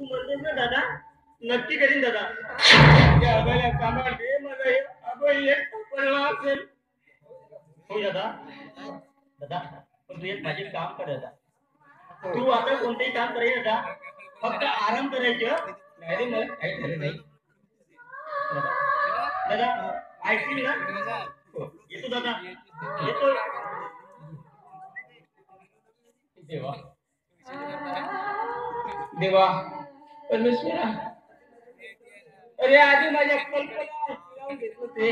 तू म्हणतोस ना दादा, नक्की करीन दादा. त्या अभयला सांभाळ दे, मला हे अभय एक पडला असेल. हो दादा. दादा पण तू एक माझे काम कर दादा. तू आता कोणतेही काम करायचं दादा, फक्त आराम करायचं. नाही रे, मला काही झालं नाही. दादा ऐकतील ना. येतो दादा, येतो. देवा देवा परमेश्वरा, अरे आधी माझ्या कल्पना फिरवून घेत होते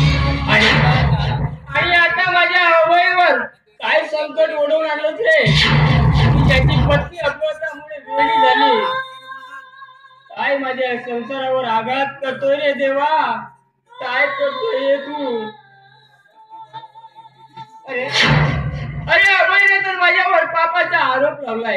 आणि आता माझ्या अवयवर काय संकट ओढवून आणलं रे. त्याची पत्नी अपघातामुळे वेळी झाली. काय माझ्या संसारावर आघात करतोय रे देवा, काय करतोय तू. अरे अरे अभयने तर माझ्यावर पापाचा आरोप लावलाय.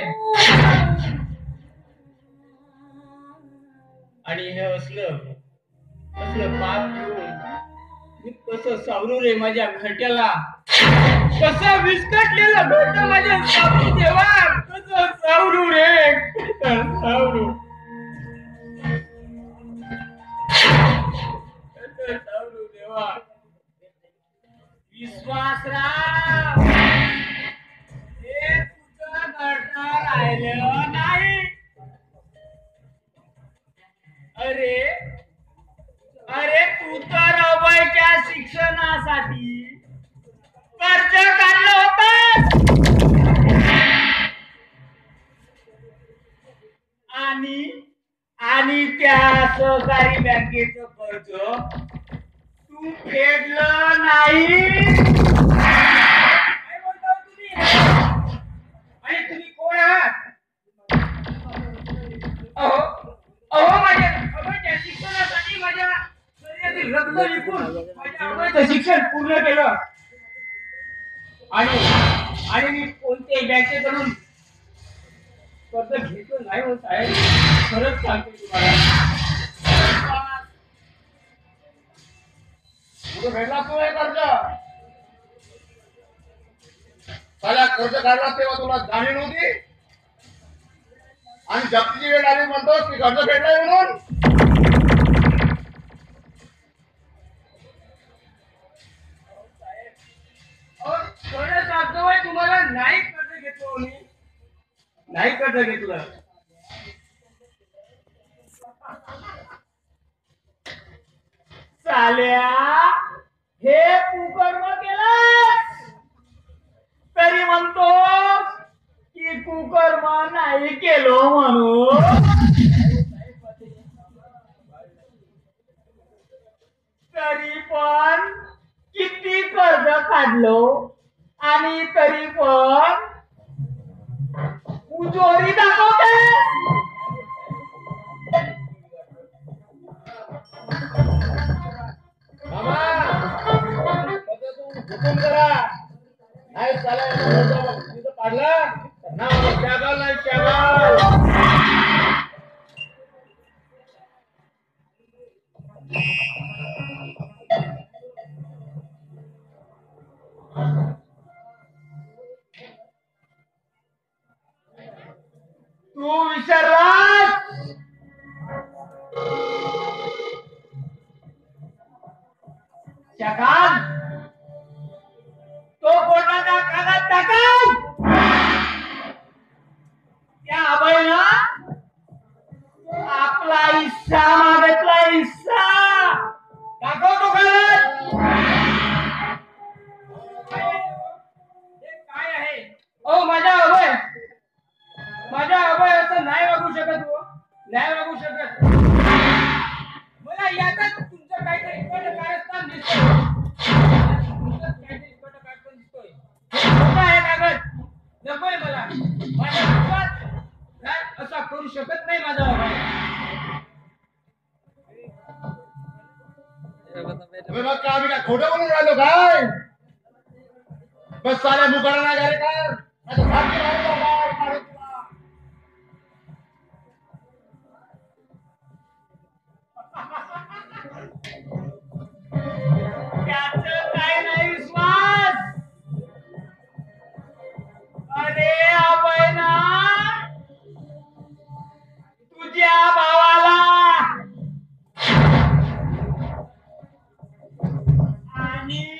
आणि हे असलं पाप घेऊन मी कसं सावरू रे माझ्या घरट्याला. कसं विस्कटलेलं घरट माझ्या सावरू देवा, कसं सावरू रे, कसं सावरू. कसं सावरू देवा. विश्वासराव, हे तुझं घरट राहिलं नाही. अरे अरे तू तर अभयच्या शिक्षणासाठी कर्ज काढलं होतं आणि त्या सहकारी बँकेचं कर्ज तू फेडलं नाही. काय बोलता तुम्ही? आणि तुम्ही कोण आहात? अहो अहो माझ्या अभयच्या शिक्षणासाठी माझ्या शरीरातील रक्त विकून माझ्या अभयचं शिक्षण पूर्ण केलं. आणि मी कोणत्याही बँकेकडून कर्ज घेतलं नाही हो साहेब, खरंच सांगतो तुम्हाला. तुझं भेटला तू हे कर्ज, साला कर्ज काढला तेव्हा तुला जाणीव नव्हती आणि जप्तीची वेळ आली म्हणतो की कर्ज फेडलाय म्हणून. खरं सांगतोय तुम्हाला, नाही कर्ज घेतलं मी, नाही कर्ज घेतलं. चाल्या हे कुकर्म केलं तरी म्हणतो की कुकर्म नाही केलो म्हणून. तरी पण किती कर्ज काढलो आणि तरी पण उजोरी दाखवते. हुकूम करा, नाही चालाय तिथं पाडला ना त्यागाल नाही त्यागाल. तू विसरलास जगात तो कोणाचा कानात टाकाल त्या अभयनं आपला हिस्सा मागितला. हिस्सा दाखवतो काय आहे. ओ माझा अभय असं नाही वागू शकत हो, नाही वागू शकत. मला यातच तुमचं काहीतरी कारस्थान दिसतोय. कागद नकोय मला. माझ्या विश्वास असा करू शकत नाही माझा अभय. आम्ही काय खोटं बोलून राहिलो काय? बस साऱ्या मुकाला नाही घाले काय. त्याचं काय नाही विश्वास. अरे अभय ना तुझ्या आणि